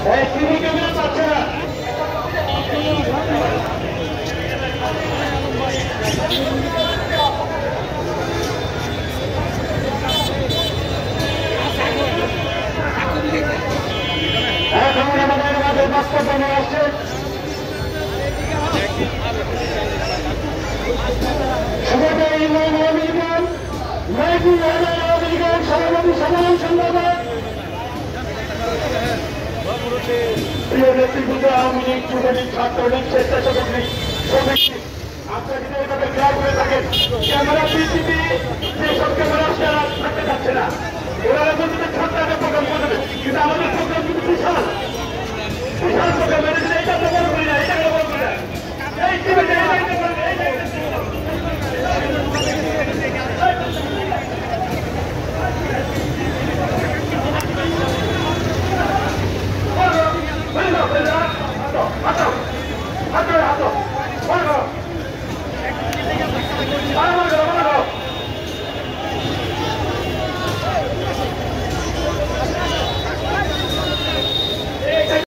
TV camera পাচ্ছে না। এখন আমাদের মাঝে বক্তব্য নিয়ে আসছে প্রিয় নেতৃবৃন্দ, আওয়ামী লীগ, যুবলীগ, ছাত্রলীগ, স্বেচ্ছাসেবক লীগ, শ্রমিক লীগ, আপনারা যদি এইভাবে খেয়াল করে থাকেন, ক্যামেরা পৃথিবী যেসব ক্যামেরা থাকতে যাচ্ছে না, এরা কিন্তু ঠান্ডাকে প্রদান করবে।